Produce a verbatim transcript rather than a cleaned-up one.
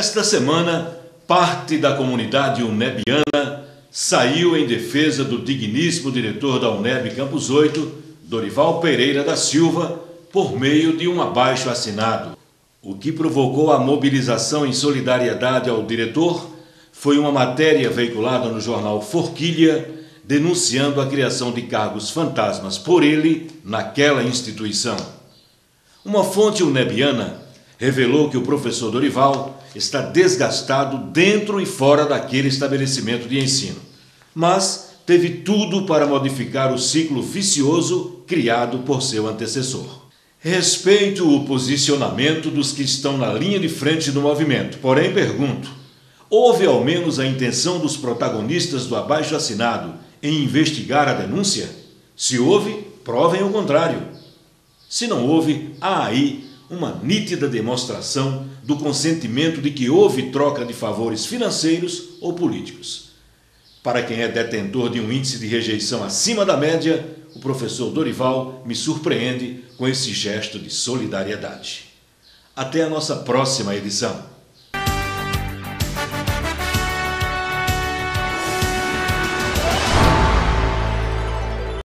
Esta semana, parte da comunidade unebiana saiu em defesa do digníssimo diretor da UNEB Campus oito, Dorival Pereira da Silva, por meio de um abaixo-assinado. O que provocou a mobilização em solidariedade ao diretor foi uma matéria veiculada no jornal Forquilha, denunciando a criação de cargos fantasmas por ele naquela instituição. Uma fonte unebiana revelou que o professor Dorival está desgastado dentro e fora daquele estabelecimento de ensino, mas teve tudo para modificar o ciclo vicioso criado por seu antecessor. Respeito o posicionamento dos que estão na linha de frente do movimento, porém pergunto, houve ao menos a intenção dos protagonistas do abaixo-assinado em investigar a denúncia? Se houve, provem o contrário. Se não houve, há aí uma nítida demonstração do consentimento de que houve troca de favores financeiros ou políticos. Para quem é detentor de um índice de rejeição acima da média, o professor Dorival me surpreende com esse gesto de solidariedade. Até a nossa próxima edição.